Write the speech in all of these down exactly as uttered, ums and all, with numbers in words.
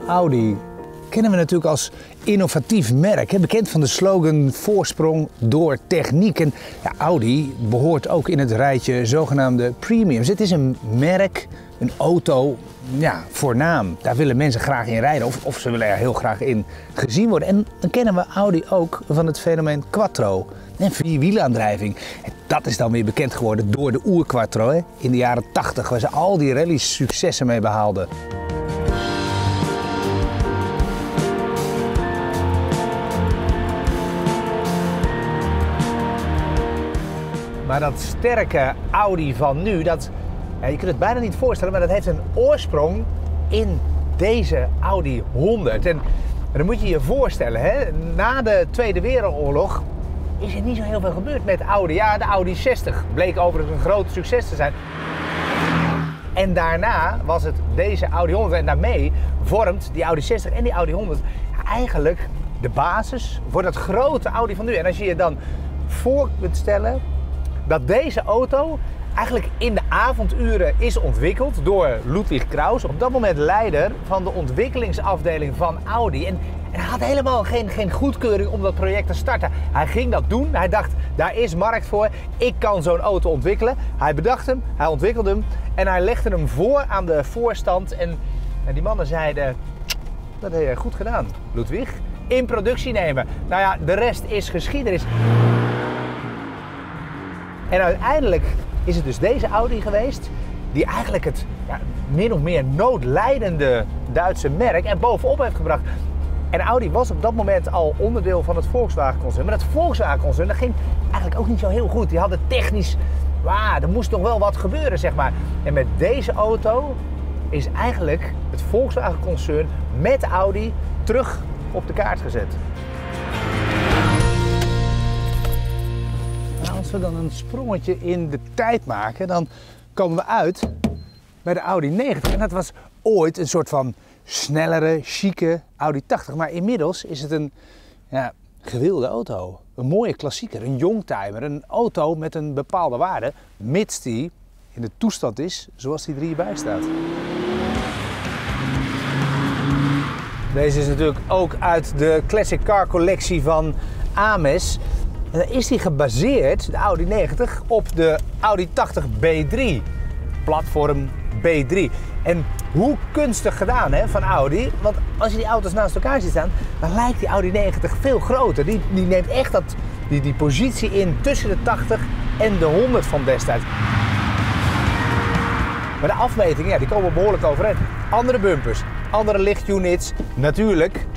Audi kennen we natuurlijk als innovatief merk. Hè? Bekend van de slogan voorsprong door techniek. En ja, Audi behoort ook in het rijtje zogenaamde premiums. Het is een merk, een auto, ja, voornaam. Daar willen mensen graag in rijden of, of ze willen er heel graag in gezien worden. En dan kennen we Audi ook van het fenomeen Quattro. En vierwielaandrijving. En dat is dan weer bekend geworden door de oer-Quattro hè? In de jaren tachtig, waar ze al die rallies successen mee behaalden. Maar dat sterke Audi van nu, dat, ja, je kunt het bijna niet voorstellen, maar dat heeft een oorsprong in deze Audi honderd. En, en dan moet je je voorstellen, hè, na de Tweede Wereldoorlog is er niet zo heel veel gebeurd met Audi. Ja, de Audi zestig bleek overigens een groot succes te zijn. En daarna was het deze Audi honderd en daarmee vormt die Audi zestig en die Audi honderd eigenlijk de basis voor dat grote Audi van nu. En als je je dan voor kunt stellen dat deze auto eigenlijk in de avonduren is ontwikkeld door Ludwig Krauss, op dat moment leider van de ontwikkelingsafdeling van Audi. En, en hij had helemaal geen, geen goedkeuring om dat project te starten. Hij ging dat doen, hij dacht, daar is markt voor, ik kan zo'n auto ontwikkelen. Hij bedacht hem, hij ontwikkelde hem en hij legde hem voor aan de voorstand. En, en die mannen zeiden, dat heb je goed gedaan, Ludwig. In productie nemen. Nou ja, de rest is geschiedenis. En uiteindelijk is het dus deze Audi geweest die eigenlijk het ja, min of meer noodlijdende Duitse merk er bovenop heeft gebracht. En Audi was op dat moment al onderdeel van het Volkswagen-concern. Maar dat Volkswagen-concern dat ging eigenlijk ook niet zo heel goed. Die hadden technisch, wow, er moest nog wel wat gebeuren, zeg maar. En met deze auto is eigenlijk het Volkswagen-concern met Audi terug op de kaart gezet. Als we dan een sprongetje in de tijd maken, dan komen we uit bij de Audi negentig. En dat was ooit een soort van snellere, chique Audi tachtig. Maar inmiddels is het een ja, gewilde auto. Een mooie klassieker, een youngtimer. Een auto met een bepaalde waarde, mits die in de toestand is zoals die er hierbij staat. Deze is natuurlijk ook uit de Classic Car collectie van Ames. En dan is die gebaseerd, de Audi negentig, op de Audi tachtig B drie. Platform B drie. En hoe kunstig gedaan hè, van Audi. Want als je die auto's naast elkaar ziet staan, dan lijkt die Audi negentig veel groter. Die, die neemt echt dat, die, die positie in tussen de tachtig en de honderd van destijds. Maar de afmetingen, ja, die komen behoorlijk overeen. Andere bumpers, andere lichtunits, natuurlijk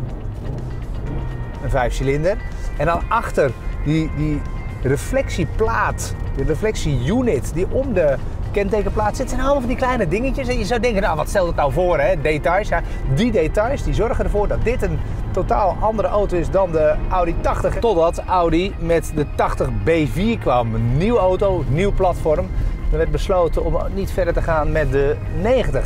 een vijfcilinder. En dan achter die, die reflectieplaat, de reflectieunit die om de kentekenplaat zit, zijn allemaal van die kleine dingetjes. En je zou denken, nou wat stelt het nou voor, hè? Details. Ja, die details die zorgen ervoor dat dit een totaal andere auto is dan de Audi tachtig. Totdat Audi met de tachtig B vier kwam. Een nieuwe auto, nieuw platform. Er werd besloten om niet verder te gaan met de negentig.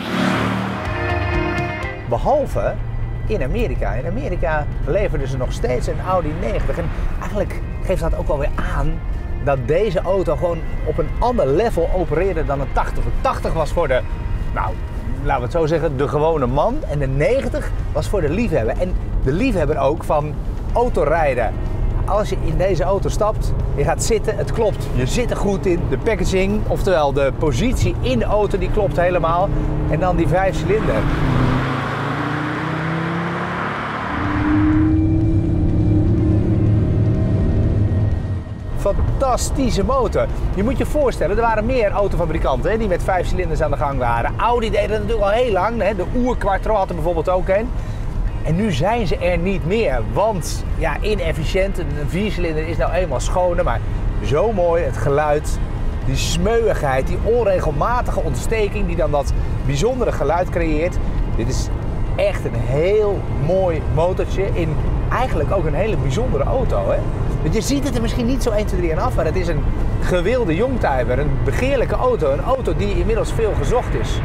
Behalve in Amerika. In Amerika leverden ze nog steeds een Audi negentig. En eigenlijk geeft dat ook wel weer aan dat deze auto gewoon op een ander level opereerde dan een tachtig. De tachtig was voor de, nou, laten we het zo zeggen, de gewone man. En de negentig was voor de liefhebber. En de liefhebber ook van autorijden. Als je in deze auto stapt, je gaat zitten, het klopt. Je zit er goed in. De packaging, oftewel de positie in de auto, die klopt helemaal. En dan die vijfcilinder. Fantastische motor. Je moet je voorstellen, er waren meer autofabrikanten hè, die met vijf cilinders aan de gang waren. Audi deed dat natuurlijk al heel lang. Hè. De oer-Quattro had er bijvoorbeeld ook een. En nu zijn ze er niet meer, want ja, inefficiënt. Een viercilinder is nou eenmaal schoner, maar zo mooi het geluid. Die smeuigheid, die onregelmatige ontsteking die dan dat bijzondere geluid creëert. Dit is echt een heel mooi motortje in eigenlijk ook een hele bijzondere auto. Hè? Want je ziet het er misschien niet zo één, twee, drie aan af, maar het is een gewilde youngtimer, een begeerlijke auto. Een auto die inmiddels veel gezocht is.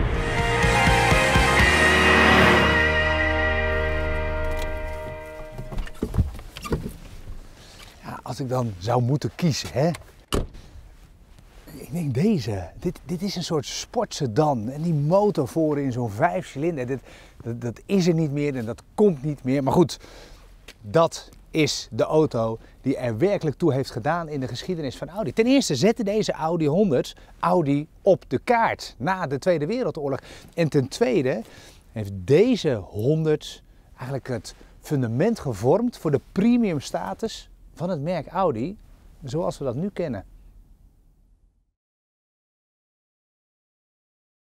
Ja, als ik dan zou moeten kiezen, hè? denk deze, dit, dit is een soort sportsedan. En die motor voor in zo'n vijfcilinder, dit, dat, dat is er niet meer en dat komt niet meer. Maar goed, dat is de auto die er werkelijk toe heeft gedaan in de geschiedenis van Audi. Ten eerste zette deze Audi honderd Audi op de kaart na de Tweede Wereldoorlog. En ten tweede heeft deze honderd eigenlijk het fundament gevormd voor de premium status van het merk Audi zoals we dat nu kennen.